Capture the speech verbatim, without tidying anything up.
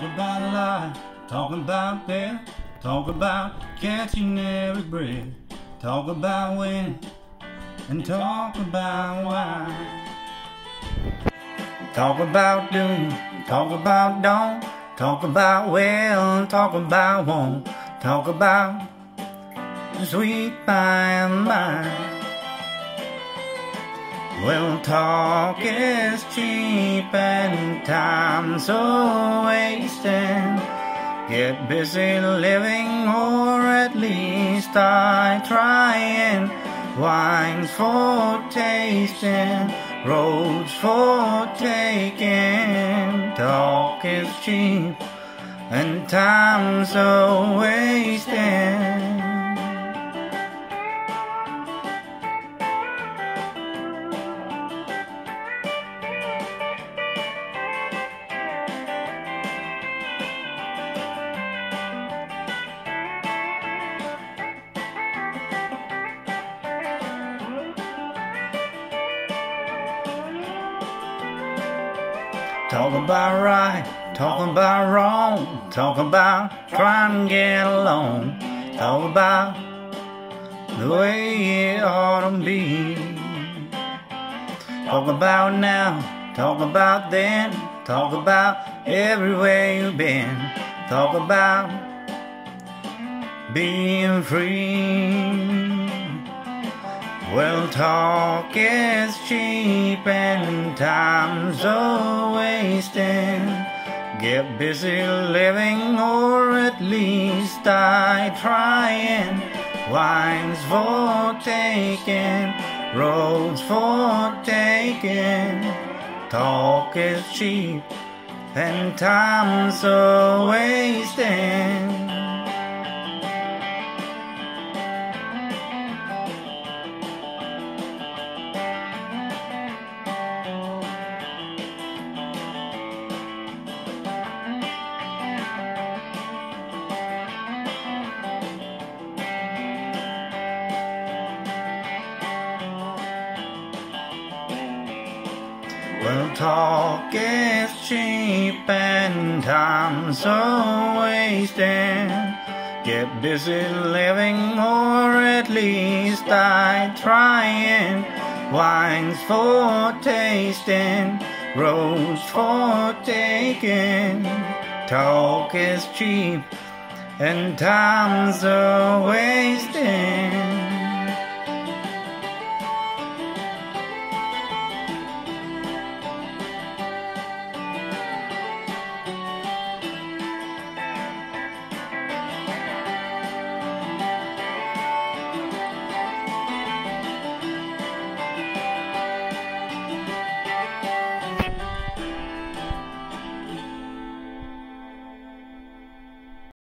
about life, talk about death, talk about catching every breath, talk about when, and talk about why. Talk about doom, talk about don't, talk about well, talk about won't, talk about sweet by and by. Well, talk is cheap and time's so wasted. Get busy living, or at least I trying. Wine's for tasting, roads for taking. Talk is cheap and time's so wasted. Talk about right, talk about wrong, talk about trying to get along, talk about the way it ought to be. Talk about now, talk about then, talk about everywhere you've been, talk about being free. Well, talk is cheap and time's so wasted. Get busy living, or at least I trying. Wine's for taking, roads for taking. Talk is cheap and time's so wasted. Well, talk is cheap and time's so wasted. Get busy living, or at least I trying. Wine's for tasting, roads for taking. Talk is cheap and time's so wasted.